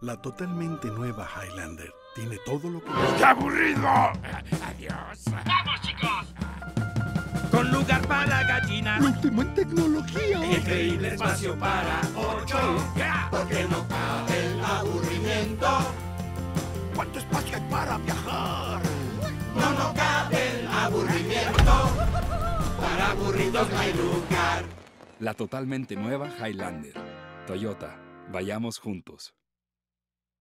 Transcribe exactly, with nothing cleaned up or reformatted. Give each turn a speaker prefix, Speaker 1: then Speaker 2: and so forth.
Speaker 1: La totalmente nueva Highlander tiene todo lo que...
Speaker 2: ¡Qué aburrido!
Speaker 3: ¡Adiós! ¡Vamos, chicos!
Speaker 2: Con lugar para gallinas.
Speaker 1: ¡Lo último en tecnología!
Speaker 3: Increíble espacio para ocho.
Speaker 2: Yeah.
Speaker 3: Porque no cabe el aburrimiento.
Speaker 2: ¿Cuánto espacio hay para viajar?
Speaker 3: No, no cabe el aburrimiento. Para aburridos no hay lugar.
Speaker 4: La totalmente nueva Highlander. Toyota, vayamos juntos.